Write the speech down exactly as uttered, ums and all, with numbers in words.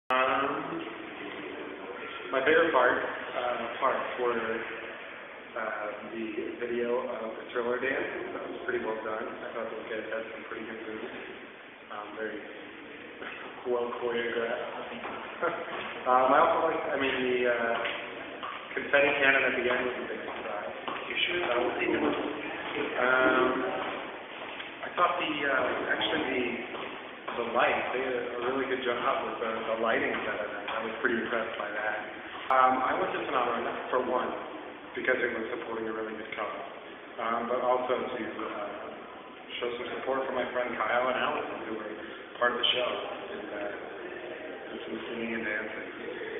Um, my favorite part, uh, parts were uh, the video of the Thriller dance. That was pretty well done. I thought those guys had some pretty good moves. Um, very well choreographed. um, I also liked, I mean, the uh, confetti cannon at the end was a big surprise. You sure that was the Um, I thought the, uh, actually the, the light, they did a really good job with the, the lighting of that event. I was pretty impressed by that. Um, I went to Phenomenal for one, because it was supporting a really good cause, um, but also to uh, show some support for my friend Kyle and Allison, who were part of the show, and uh, did some singing and dancing.